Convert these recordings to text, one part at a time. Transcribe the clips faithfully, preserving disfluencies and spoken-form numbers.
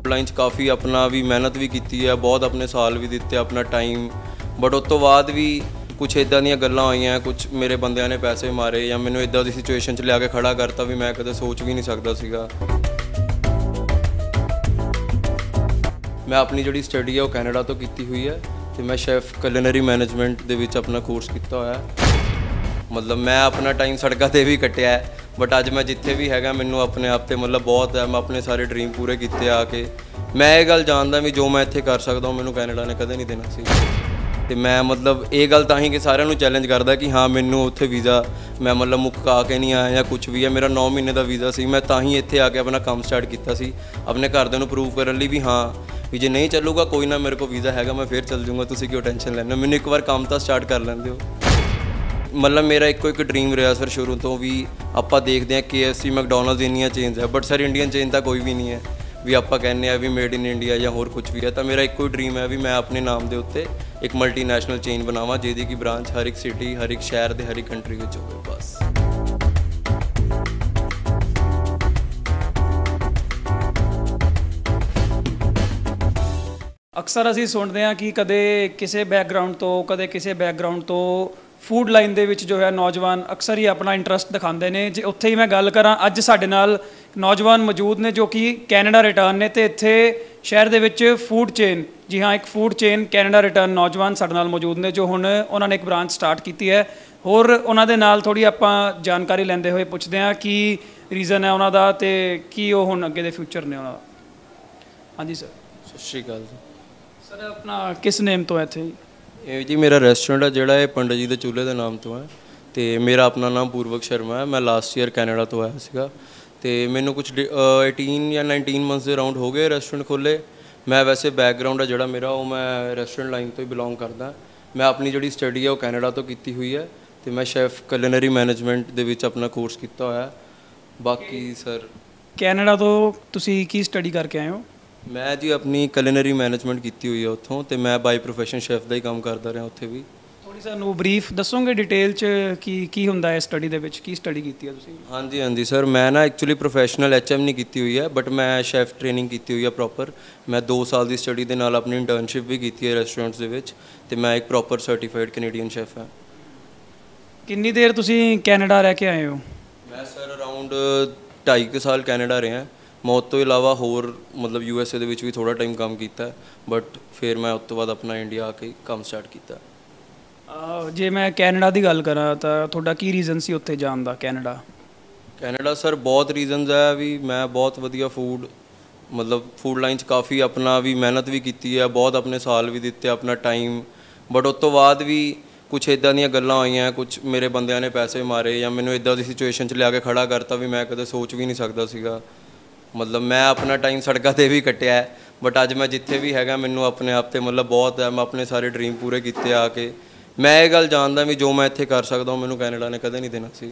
Line 'ਚ ਕਾਫੀ ਆਪਣਾ ਵੀ ਮਿਹਨਤ ਵੀ ਕੀਤੀ ਹੈ, ਬਹੁਤ ਆਪਣੇ ਸਾਲ ਵੀ ਦਿੱਤੇ, ਆਪਣਾ ਟਾਈਮ, ਬਟ ਉਸ ਤੋਂ ਬਾਅਦ ਵੀ ਕੁਛ ਇੱਦਾਂ ਦੀਆਂ ਗੱਲਾਂ ਹੋਈਆਂ, ਕੁਛ ਮੇਰੇ ਬੰਦਿਆਂ ਨੇ ਪੈਸੇ ਮਾਰੇ ਜਾਂ ਮੈਨੂੰ ਇੱਦਾਂ ਦੀ ਸਿਚੁਏਸ਼ਨ 'ਚ ਲਿਆ ਕੇ ਖੜਾ ਕਰਤਾ ਵੀ ਮੈਂ ਕਦੇ ਸੋਚ ਵੀ ਨਹੀਂ ਸਕਦਾ ਸੀਗਾ। ਮੈਂ ਆਪਣੀ ਜਿਹੜੀ ਸਟੱਡੀ ਹੈ ਉਹ ਕੈਨੇਡਾ ਤੋਂ ਕੀਤੀ ਹੋਈ ਹੈ ਤੇ ਮੈਂ ਸ਼ੈਫ ਕੁਲਿਨਰੀ ਮੈਨੇਜਮੈਂਟ ਦੇ ਵਿੱਚ ਆਪਣਾ ਕੋਰਸ ਕੀਤਾ ਹੋਇਆ ਹੈ। मतलब मैं अपना टाइम सड़कों पर भी कटिया है, बट अज मैं जिथे भी हैगा मैनू अपने आप से मतलब बहुत है, मैं अपने सारे ड्रीम पूरे किए आके। मैं ये गल जानदा भी जो मैं इत्थे कर सकदा हूँ मैनू कैनेडा ने कदे नहीं देना सी। ते मैं मतलब ये गल तां ही कि सारिਆਂ ਨੂੰ चैलेंज करदा कि हाँ मैनू उत्थे वीज़ा मैं मतलब मुक्का के नहीं आया या कुछ भी है, मेरा नौ महीने का वीज़ा सी, मैं तां ही इत्थे आके अपना काम स्टार्ट किया सी अपने घरदिਆਂ ਨੂੰ प्रूव करने लिए भी हाँ भी जे नहीं चलूगा कोई ना मेरे को वीज़ा हैगा मैं फिर चल जाऊँगा, तुसीं क्यों टेंशन लैंदे हो, मैनू एक बार काम तो स्टार्ट कर लैंदे हो। मतलब मेरा एको एक ड्रीम रहा सर शुरू तो भी, आप देखते हैं के एफ सी मैकडॉनल्ड्स इन्नियां चेन्स है, बट सर इंडियन चेन तो कोई भी नहीं है भी आप कहने हैं भी मेड इन इंडिया या होर कुछ भी है। तो मेरा एको ड्रीम है भी मैं अपने नाम के उत्ते एक मल्टीनैशनल चेन बनावा जिहदी की ब्रांच हर एक सिटी हर एक शहर के हर एक कंट्री में होवे बस। अक्सर असीं सुणदे हां कि कदे किसी बैकग्राउंड तो कदे किसी बैकग्राउंड तो फूड लाइन दे विच जो है नौजवान अक्सर ही अपना इंटरस्ट दिखाते हैं। जे उत्थे ही मैं गल करां अज साडे नाल नौजवान मौजूद ने जो कि कैनेडा रिटर्न ने ते इत्थे शहर दे विच फूड चेन, जी हाँ एक फूड चेन कैनेडा रिटर्न नौजवान साडे नाल मौजूद ने जो हुण उन्होंने एक ब्रांच स्टार्ट की है। होर उन्हां दे नाल थोड़ी आपां जानकारी लैंदे होए पुछदे हां कि रीजन है उन्हां दा ते की ओह हुण अगे दे फ्यूचर ने उन्हां दा। हाँ जी सर, सत श्री अकाल जी। सर अपना किस नेम तो है इत्थे ਇਹ ਜੀ ਮੇਰਾ ਰੈਸਟੋਰੈਂਟ ਹੈ ਜਿਹੜਾ ਇਹ ਪੰਡਤ ਜੀ ਦੇ ਚੁੱਲ੍ਹੇ ਦੇ ਨਾਮ ਤੋਂ ਹੈ ਤੇ ਮੇਰਾ ਆਪਣਾ ਨਾਮ ਪੂਰਵਕ ਸ਼ਰਮਾ ਹੈ। ਮੈਂ ਲਾਸਟ ਈਅਰ ਕੈਨੇਡਾ ਤੋਂ ਆਇਆ ਸੀਗਾ ਤੇ ਮੈਨੂੰ ਕੁਝ ਅਠਾਰਾਂ ਜਾਂ ਉਨੱਤੀ ਮੰਥਸ ਦੇ ਅਰਾਊਂਡ ਹੋ ਗਏ ਰੈਸਟੋਰੈਂਟ ਖੋਲ੍ਹੇ। ਮੈਂ ਵੈਸੇ ਬੈਕਗਰਾਊਂਡ ਹੈ ਜਿਹੜਾ ਮੇਰਾ ਉਹ ਮੈਂ ਰੈਸਟੋਰੈਂਟ ਲਾਈਨ ਤੋਂ ਹੀ ਬਿਲੋਂਗ ਕਰਦਾ। ਮੈਂ ਆਪਣੀ ਜਿਹੜੀ ਸਟੱਡੀ ਹੈ ਉਹ ਕੈਨੇਡਾ ਤੋਂ ਕੀਤੀ ਹੋਈ ਹੈ ਤੇ ਮੈਂ ਸ਼ੈਫ ਕੁਲਿਨਰੀ ਮੈਨੇਜਮੈਂਟ ਦੇ ਵਿੱਚ ਆਪਣਾ ਕੋਰਸ ਕੀਤਾ ਹੋਇਆ। ਬਾਕੀ ਸਰ ਕੈਨੇਡਾ ਤੋਂ ਤੁਸੀਂ ਕੀ ਸਟੱਡੀ ਕਰਕੇ ਆਏ ਹੋ? मैं जी अपनी कुलिनरी मैनेजमेंट की हुई है उत्थों तो मैं बाई प्रोफैशन शैफ का ही काम करता रहा उत्थे भी। थोड़ी सानू ब्रीफ दसोगे डिटेल च कि की हुंदा है स्टडी दे विच की स्टडी की है तुसीं? हाँ जी हाँ जी सर, मैं ना एक्चुअली प्रोफैशनल एच एम नहीं की हुई है बट मैं शैफ ट्रेनिंग की हुई है प्रॉपर। मैं दो साल की स्टडी के नाल अपनी इंटर्नशिप भी की है रेस्टोरेंट्स दे विच ते मैं एक प्रॉपर सर्टिफाइड कैनेडियन शैफ है। कितनी देर तुसीं कैनेडा रह के आए हो? मैं सर अराउंड ढाई के साल कैनेडा रहा। मैं उस तो इलावा होर मतलब यू एस ए भी थोड़ा टाइम काम किया बट फिर मैं उस तो बाद अपना इंडिया आके काम स्टार्ट किया। जे मैं कैनेडा की गल करा तो थोड़ा की रीजन सी उत्थे जान दा कैनेडा? कैनेडा सर बहुत रीजनस है भी मैं बहुत वधिया फूड मतलब फूड लाइन च काफ़ी अपना भी मेहनत भी की है, बहुत अपने साल भी दिते, अपना टाइम, बट उस तो बाद भी कुछ इदां ਦੀਆਂ ਗੱਲਾਂ ਹੋਈਆਂ, कुछ मेरे ਬੰਦਿਆਂ ने पैसे मारे ਜਾਂ ਮੈਨੂੰ इदां ਦੀ सिचुएशन 'ਚ ਲਿਆ ਕੇ खड़ा करता भी मैं कदे सोच भी नहीं सकता ਸੀਗਾ। मतलब मैं अपना टाइम सड़कों पर भी कटिया है, बट अज मैं जिथे भी हैगा मैनू अपने आप से मतलब बहुत है, मैं अपने सारे ड्रीम पूरे किए आके। मैं ये गल जानदा भी जो मैं इत्थे कर सकदा हूँ मैनू कैनेडा ने कदे नहीं देना सी।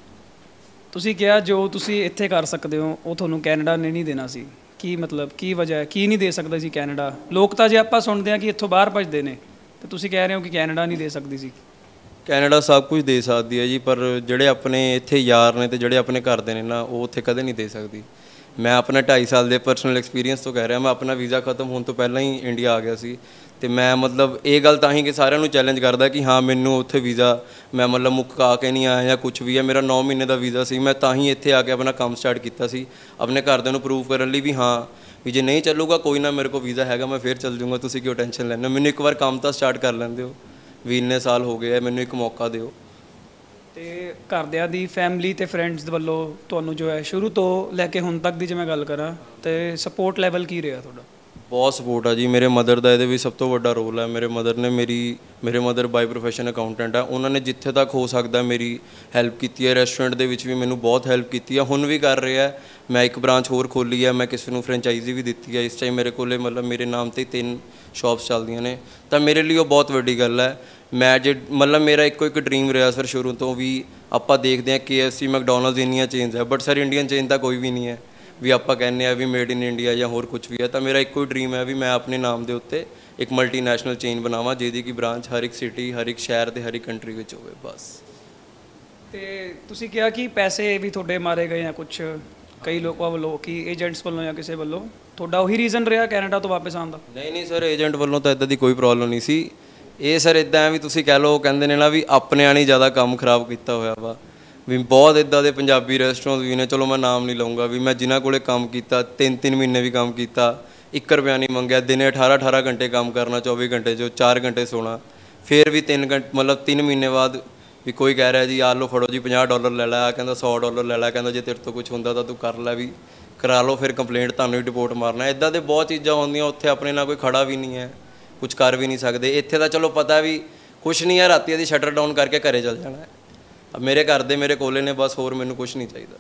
तुसीं कहा जो तुसीं इत्थे कर सकते हो वो तुहानू कैनेडा ने नहीं देना सी, की मतलब की वजह है की नहीं दे सकदा सी कैनेडा? लोग तो जे आपां सुणदे हां कि इत्थों बाहर भजदे ने ते तुसीं कह रहे हो कि कैनेडा नहीं दे सकदी सी। कैनेडा सब कुछ दे सकती है जी, पर जिहड़े अपने इत्थे यार ने ते जिहड़े अपने घर दे ने ना वो उत्थे कदे नहीं दे सकदी। मैं अपना ढाई साल के परसनल एक्सपीरियंस तो कह रहा, मैं अपना वीज़ा खत्म होने तो पहला ही इंडिया आ गया सी ते मैं मतलब ये गल तां ही कि सारिਆਂ ਨੂੰ चैलेंज करदा कि हाँ मैनू उत्थे वीज़ा मैं मतलब मुक्का के नहीं आया या कुछ भी है, मेरा नौ महीने का वीज़ा सी, मैं तां ही इत्थे आके अपना काम स्टार्ट किया सी अपने घरदिਆਂ ਨੂੰ प्रूव करने लिए भी हाँ भी जे नहीं चलूगा कोई ना मेरे को वीज़ा हैगा मैं फिर चल जाऊँगा, तुसीं क्यों टेंशन लैंदे हो, मैनू एक बार काम तो स्टार्ट कर लैंदे हो भी इन्ने साल हो गए मैनू एक मौका दिओ। ਤੇ ਘਰਦਿਆਂ ਦੀ ਫੈਮਿਲੀ ਤੇ ਫਰੈਂਡਸ ਦੇ ਵੱਲੋਂ ਤੁਹਾਨੂੰ ਜੋ ਹੈ ਸ਼ੁਰੂ ਤੋਂ ਲੈ ਕੇ ਹੁਣ ਤੱਕ ਦੀ ਜੇ ਮੈਂ ਗੱਲ ਕਰਾਂ ਤੇ ਸਪੋਰਟ ਲੈਵਲ ਕੀ ਰਿਹਾ ਤੁਹਾਡਾ? बहुत सपोर्ट है जी। मेरे मदर का ये भी सब तो बड़ा रोल है। मेरे मदर ने मेरी मेरे मदर बाय प्रोफैशन अकाउंटेंट है, उन्होंने जिथे तक हो सकता मेरी हैल्प की है। रेस्टोरेंट के भी मैंने बहुत हैल्प की है, हुण भी कर रहे हैं। मैं एक ब्रांच होर खोली है, मैं किसी को फ्रेंचाइजी भी दी है। इस टाइम मेरे को मतलब मेरे नाम से तीन शॉप्स चलदियाँ ने, तो मेरे लिए बहुत वड्डी गल है। मैं जे मतलब मेरा एको एक ड्रीम रहा सर शुरू तो भी, आप देखते हैं के एफ सी मैकडॉनल्ड्स इन्नियां चेन्स है बट सर इंडियन चेन तो कोई भी नहीं है भी आप कहने भी मेड इन इंडिया या होर कुछ भी है। तो मेरा एको ड्रीम है भी मैं अपने नाम के उत्ते एक मल्टीनैशनल चेन बनावा जिहदी की ब्रांच हर एक सिटी हर एक शहर के हर एक कंट्री में होवे बस। तो तुसीं कहा कि पैसे भी थोड़े मारे गए हैं कुछ ਕਈ ਲੋਕਾਂ ਵੱਲੋਂ ਕਿ ਏਜੰਟਸ ਵੱਲੋਂ ਜਾਂ ਕਿਸੇ ਵੱਲੋਂ, ਤੁਹਾਡਾ ਉਹੀ ਰੀਜ਼ਨ ਰਿਹਾ ਕੈਨੇਡਾ ਤੋਂ ਵਾਪਸ ਆਉਣ ਦਾ? ਨਹੀਂ ਨਹੀਂ ਸਰ, ਏਜੰਟ ਵੱਲੋਂ ਤਾਂ ਇਦਾਂ ਦੀ ਕੋਈ ਪ੍ਰੋਬਲਮ ਨਹੀਂ ਸੀ। ਇਹ ਸਰ ਇਦਾਂ ਵੀ ਤੁਸੀਂ ਕਹਿ ਲਓ, ਕਹਿੰਦੇ ਨੇ ਨਾ ਵੀ ਆਪਣਿਆਂ ਨੇ ਜ਼ਿਆਦਾ ਕੰਮ ਖਰਾਬ ਕੀਤਾ ਹੋਇਆ ਵਾ। ਵੀ ਬਹੁਤ ਇਦਾਂ ਦੇ ਪੰਜਾਬੀ ਰੈਸਟੋਰੈਂਟ ਵੀ ਨੇ, ਚਲੋ ਮੈਂ ਨਾਮ ਨਹੀਂ ਲਊਂਗਾ, ਵੀ ਮੈਂ ਜਿਨ੍ਹਾਂ ਕੋਲੇ ਕੰਮ ਕੀਤਾ ਤਿੰਨ ਤਿੰਨ ਮਹੀਨੇ ਵੀ ਕੰਮ ਕੀਤਾ, ਇੱਕ ਰੁਪਿਆ ਨਹੀਂ ਮੰਗਿਆ, ਦਿਨੇ ਅਠਾਰਾਂ ਅਠਾਰਾਂ ਘੰਟੇ ਕੰਮ ਕਰਨਾ, ਚੌਵੀ ਘੰਟੇ 'ਚੋਂ ਚਾਰ ਘੰਟੇ ਸੋਣਾ, ਫਿਰ ਵੀ ਤਿੰਨ ਘੰਟੇ ਮਤਲਬ ਤਿੰਨ ਮਹੀਨੇ ਬਾਅਦ ਵੀ ਕੋਈ ਕਹਿ ਰਿਹਾ ਜੀ ਆਹ ਲਓ ਫੜੋ ਜੀ ਪੰਜਾਹ ਡਾਲਰ ਲੈ ਲੈ, ਆ ਕਹਿੰਦਾ ਸੌ ਡਾਲਰ ਲੈ ਲੈ, ਕਹਿੰਦਾ ਜੇ ਤੇਰੇ ਤੋਂ ਕੁਝ ਹੁੰਦਾ ਤਾਂ ਤੂੰ ਕਰ ਲੈ, ਵੀ ਕਰਾ ਲਓ, ਫਿਰ ਕੰਪਲੇਂਟ ਤੁਹਾਨੂੰ ਹੀ ਰਿਪੋਰਟ ਮਾਰਨਾ। ਇੱਦਾਂ ਦੇ ਬਹੁਤ ਚੀਜ਼ਾਂ ਹੁੰਦੀਆਂ ਉੱਥੇ। ਆਪਣੇ ਨਾਲ ਕੋਈ ਖੜਾ ਵੀ ਨਹੀਂ ਹੈ, ਕੁਝ ਕਰ ਵੀ ਨਹੀਂ ਸਕਦੇ। ਇੱਥੇ ਤਾਂ ਚਲੋ ਪਤਾ ਵੀ ਕੁਛ ਨਹੀਂ ਹੈ, ਰਾਤੀ ਦੀ ਸ਼ਟਰ ਡਾਊਨ ਕਰਕੇ ਘਰੇ ਚੱਲ ਜਾਣਾ ਹੈ। ਮੇਰੇ ਘਰ ਦੇ ਮੇਰੇ ਕੋਲੇ ਨੇ ਬਸ, ਹੋਰ ਮੈਨੂੰ ਕੁਛ ਨਹੀਂ ਚਾਹੀਦਾ।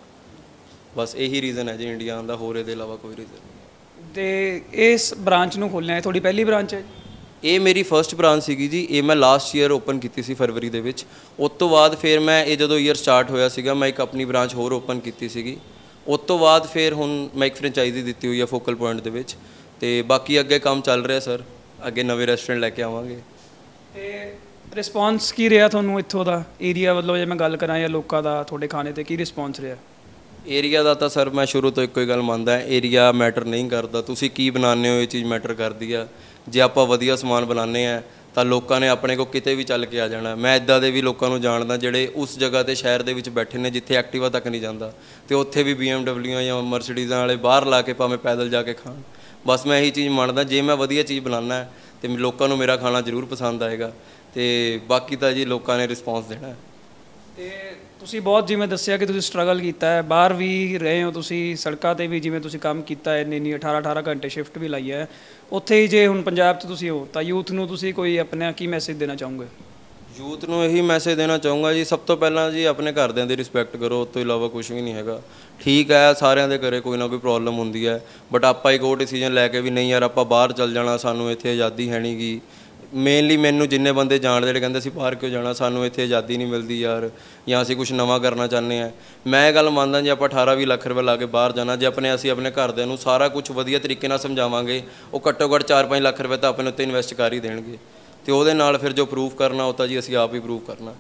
ਬਸ ਇਹੀ ਰੀਜ਼ਨ ਹੈ ਜੀ ਇੰਡੀਆ ਆਉਣ ਦਾ, ਹੋਰ ਇਹਦੇ ਇਲਾਵਾ ਕੋਈ ਰੀਜ਼ਨ ਨਹੀਂ। ਅਤੇ ਇਸ ਬ੍ਰਾਂਚ ਨੂੰ ਖੋਲ੍ਹਿਆ ਹੈ, ਤੁਹਾਡੀ ਪਹਿਲੀ ਬ੍ਰਾਂਚ ਹੈ? ਇਹ ਮੇਰੀ ਫਸਟ ਬ੍ਰਾਂਚ ਸੀਗੀ ਜੀ। ਇਹ ਮੈਂ ਲਾਸਟ ਈਅਰ ਓਪਨ ਕੀਤੀ ਸੀ ਫਰਵਰੀ ਦੇ ਵਿੱਚ। ਉਸ ਤੋਂ ਬਾਅਦ ਫਿਰ ਮੈਂ ਇਹ ਜਦੋਂ ਈਅਰ ਸਟਾਰਟ ਹੋਇਆ ਸੀਗਾ, ਮੈਂ ਇੱਕ ਆਪਣੀ ਬ੍ਰਾਂਚ ਹੋਰ ਓਪਨ ਕੀਤੀ ਸੀਗੀ। ਉਸ ਤੋਂ ਬਾਅਦ ਫਿਰ ਹੁਣ ਮੈਂ ਇੱਕ ਫਰੈਂਚਾਈਜ਼ੀ ਦਿੱਤੀ ਹੋਈ ਹੈ ਫੋਕਲ ਪੁਆਇੰਟ ਦੇ ਵਿੱਚ, ਅਤੇ ਬਾਕੀ ਅੱਗੇ ਕੰਮ ਚੱਲ ਰਿਹਾ ਸਰ, ਅੱਗੇ ਨਵੇਂ ਰੈਸਟੋਰੈਂਟ ਲੈ ਕੇ ਆਵਾਂਗੇ। ਅਤੇ ਰਿਸਪੌਂਸ ਕੀ ਰਿਹਾ ਤੁਹਾਨੂੰ ਇੱਥੋਂ ਦਾ, ਏਰੀਆ ਵੱਲੋਂ ਜੇ ਮੈਂ ਗੱਲ ਕਰਾਂ, ਜਾਂ ਲੋਕਾਂ ਦਾ ਤੁਹਾਡੇ ਖਾਣੇ 'ਤੇ ਕੀ ਰਿਸਪੌਂਸ ਰਿਹਾ? ਏਰੀਆ ਦਾ ਤਾਂ ਸਰ ਮੈਂ ਸ਼ੁਰੂ ਤੋਂ ਇੱਕੋ ਹੀ ਗੱਲ ਮੰਨਦਾ, ਏਰੀਆ ਮੈਟਰ ਨਹੀਂ ਕਰਦਾ, ਤੁਸੀਂ ਕੀ ਬਣਾਉਂਦੇ ਹੋ ਇਹ ਚੀਜ਼ ਮੈਟਰ ਕਰਦੀ ਆ। ਜੇ ਆਪਾਂ ਵਧੀਆ ਸਮਾਨ ਬਣਾਉਂਦੇ ਆ ਤਾਂ ਲੋਕਾਂ ਨੇ ਆਪਣੇ ਕੋਲ ਕਿਤੇ ਵੀ ਚੱਲ ਕੇ ਆ ਜਾਣਾ। ਮੈਂ ਇੱਦਾਂ ਦੇ ਵੀ ਲੋਕਾਂ ਨੂੰ ਜਾਣਦਾ ਜਿਹੜੇ ਉਸ ਜਗ੍ਹਾ 'ਤੇ ਸ਼ਹਿਰ ਦੇ ਵਿੱਚ ਬੈਠੇ ਨੇ ਜਿੱਥੇ ਐਕਟਿਵਾ ਤੱਕ ਨਹੀਂ ਜਾਂਦਾ, ਅਤੇ ਉੱਥੇ ਵੀ ਬੀ ਐਮ ਡਬਲਿਊ ਜਾਂ ਮਰਸੀਡੀਜ਼ਾਂ ਵਾਲੇ ਬਾਹਰ ਲਾ ਕੇ ਭਾਵੇਂ ਪੈਦਲ ਜਾ ਕੇ ਖਾਣ। ਬਸ ਮੈਂ ਇਹੀ ਚੀਜ਼ ਮੰਨਦਾ, ਜੇ ਮੈਂ ਵਧੀਆ ਚੀਜ਼ ਬਣਾਉਣਾ ਅਤੇ ਲੋਕਾਂ ਨੂੰ ਮੇਰਾ ਖਾਣਾ ਜ਼ਰੂਰ ਪਸੰਦ ਆਏਗਾ, ਅਤੇ ਬਾਕੀ ਤਾਂ ਜੀ ਲੋਕਾਂ ਨੇ ਰਿਸਪੌਂਸ ਦੇਣਾ। ਅਤੇ ਤੁਸੀਂ ਬਹੁਤ ਜਿਵੇਂ ਦੱਸਿਆ ਕਿ ਤੁਸੀਂ ਸਟਰਗਲ ਕੀਤਾ ਹੈ, ਬਾਹਰ ਵੀ ਰਹੇ ਹੋ ਤੁਸੀਂ, ਸੜਕਾਂ 'ਤੇ ਵੀ ਜਿਵੇਂ ਤੁਸੀਂ ਕੰਮ ਕੀਤਾ ਹੈ, ਇੰਨੀ ਇੰਨੀ ਅਠਾਰਾਂ ਅਠਾਰਾਂ ਘੰਟੇ ਸ਼ਿਫਟ ਵੀ ਲਾਈ ਹੈ, ਉੱਥੇ ਹੀ ਜੇ ਹੁਣ ਪੰਜਾਬ 'ਚ ਤੁਸੀਂ ਹੋ ਤਾਂ ਯੂਥ ਨੂੰ ਤੁਸੀਂ ਕੋਈ ਆਪਣਾ ਕੀ ਮੈਸੇਜ ਦੇਣਾ ਚਾਹੋਗੇ? ਯੂਥ ਨੂੰ ਇਹੀ ਮੈਸੇਜ ਦੇਣਾ ਚਾਹੂੰਗਾ ਜੀ, ਸਭ ਤੋਂ ਪਹਿਲਾਂ ਜੀ ਆਪਣੇ ਘਰਦਿਆਂ ਦੀ ਰਿਸਪੈਕਟ ਕਰੋ, ਉਸ ਤੋਂ ਇਲਾਵਾ ਕੁਛ ਵੀ ਨਹੀਂ ਹੈਗਾ। ਠੀਕ ਹੈ ਸਾਰਿਆਂ ਦੇ ਘਰੇ ਕੋਈ ਨਾ ਕੋਈ ਪ੍ਰੋਬਲਮ ਹੁੰਦੀ ਹੈ, ਬਟ ਆਪਾਂ ਇੱਕ ਉਹ ਡਿਸੀਜਨ ਲੈ ਕੇ ਵੀ ਨਹੀਂ ਯਾਰ ਆਪਾਂ ਬਾਹਰ ਚੱਲ ਜਾਣਾ, ਸਾਨੂੰ ਇੱਥੇ ਆਜ਼ਾਦੀ ਹੈ ਨਹੀਂ ਗੀ। ਮੇਨਲੀ ਮੈਨੂੰ ਜਿੰਨੇ ਬੰਦੇ ਜਾਣਦੇ ਜਿਹੜੇ ਕਹਿੰਦੇ ਅਸੀਂ ਬਾਹਰ ਕਿਉਂ ਜਾਣਾ, ਸਾਨੂੰ ਇੱਥੇ ਆਜ਼ਾਦੀ ਨਹੀਂ ਮਿਲਦੀ ਯਾਰ, ਜਾਂ ਅਸੀਂ ਕੁਛ ਨਵਾਂ ਕਰਨਾ ਚਾਹੁੰਦੇ ਹਾਂ। ਮੈਂ ਇਹ ਗੱਲ ਮੰਨਦਾ, ਜੇ ਆਪਾਂ ਅਠਾਰਾਂ ਵੀਹ ਲੱਖ ਰੁਪਏ ਲਾ ਕੇ ਬਾਹਰ ਜਾਣਾ, ਜੇ ਆਪਣੇ ਅਸੀਂ ਆਪਣੇ ਘਰਦਿਆਂ ਨੂੰ ਸਾਰਾ ਕੁਛ ਵਧੀਆ ਤਰੀਕੇ ਨਾਲ ਸਮਝਾਵਾਂਗੇ, ਉਹ ਘੱਟੋ ਘੱਟ ਚਾਰ ਪੰਜ ਲੱਖ ਰੁਪਏ ਤਾਂ ਆਪਣੇ ਉੱਤੇ ਇਨਵੈਸਟ ਕਰ ਹੀ ਦੇਣਗੇ, ਅਤੇ ਉਹਦੇ ਨਾਲ ਫਿਰ ਜੋ ਪ੍ਰੂਫ ਕਰਨਾ ਉਹ ਤਾਂ ਜੀ ਅਸੀਂ ਆਪ ਹੀ ਪ੍ਰੂਫ ਕਰਨਾ।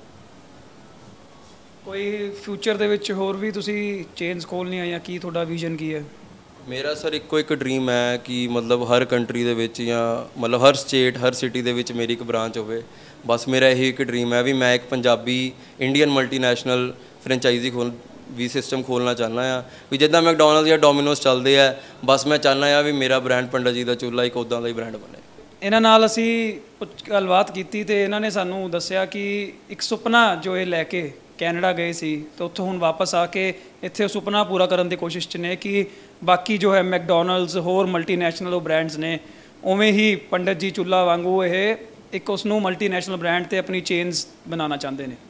ਕੋਈ ਫਿਊਚਰ ਦੇ ਵਿੱਚ ਹੋਰ ਵੀ ਤੁਸੀਂ ਚੇਨਸ ਖੋਲ੍ਹਣੀਆਂ, ਜਾਂ ਕੀ ਤੁਹਾਡਾ ਵਿਜ਼ਨ ਕੀ ਹੈ? ਮੇਰਾ ਸਰ ਇੱਕੋ ਇੱਕ ਡਰੀਮ ਹੈ ਕਿ ਮਤਲਬ ਹਰ ਕੰਟਰੀ ਦੇ ਵਿੱਚ ਜਾਂ ਮਤਲਬ ਹਰ ਸਟੇਟ ਹਰ ਸਿਟੀ ਦੇ ਵਿੱਚ ਮੇਰੀ ਇੱਕ ਬ੍ਰਾਂਚ ਹੋਵੇ। ਬਸ ਮੇਰਾ ਇਹੀ ਇੱਕ ਡਰੀਮ ਹੈ ਵੀ ਮੈਂ ਇੱਕ ਪੰਜਾਬੀ ਇੰਡੀਅਨ ਮਲਟੀਨੈਸ਼ਨਲ ਫਰੈਂਚਾਈਜ਼ੀ ਖੋਲ ਵੀ ਸਿਸਟਮ ਖੋਲ੍ਹਣਾ ਚਾਹੁੰਦਾ ਹਾਂ, ਵੀ ਜਿੱਦਾਂ ਮੈਕਡੋਨਲਡਸ ਜਾਂ ਡੋਮੀਨੋਜ਼ ਚੱਲਦੇ ਆ, ਬਸ ਮੈਂ ਚਾਹੁੰਦਾ ਹਾਂ ਵੀ ਮੇਰਾ ਬ੍ਰਾਂਡ ਪੰਡਤ ਜੀ ਦਾ ਚੁੱਲ੍ਹਾ ਇੱਕ ਉੱਦਾਂ ਦਾ ਹੀ ਬ੍ਰਾਂਡ ਬਣੇ। ਇਹਨਾਂ ਨਾਲ ਅਸੀਂ ਕੁਛ ਗੱਲਬਾਤ ਕੀਤੀ ਅਤੇ ਇਹਨਾਂ ਨੇ ਸਾਨੂੰ ਦੱਸਿਆ ਕਿ ਇੱਕ ਸੁਪਨਾ ਜੋ ਇਹ ਲੈ ਕੇ ਕੈਨੇਡਾ ਗਏ ਸੀ ਅਤੇ ਉੱਥੋਂ ਹੁਣ ਵਾਪਸ ਆ ਕੇ ਇੱਥੇ ਉਹ ਸੁਪਨਾ ਪੂਰਾ ਕਰਨ ਦੀ ਕੋਸ਼ਿਸ਼ 'ਚ ਨੇ ਕਿ ਬਾਕੀ ਜੋ ਹੈ ਮੈਕਡੋਨਲਡਸ ਹੋਰ ਮਲਟੀਨੈਸ਼ਨਲ ਉਹ ਬ੍ਰਾਂਡਸ ਨੇ, ਉਵੇਂ ਹੀ ਪੰਡਤ ਜੀ ਚੁੱਲ੍ਹਾ ਵਾਂਗੂ ਇਹ ਇੱਕ ਉਸ ਨੂੰ ਮਲਟੀਨੈਸ਼ਨਲ ਬ੍ਰਾਂਡ 'ਤੇ ਆਪਣੀ ਚੇਨਸ ਬਣਾਉਣਾ ਚਾਹੁੰਦੇ ਨੇ।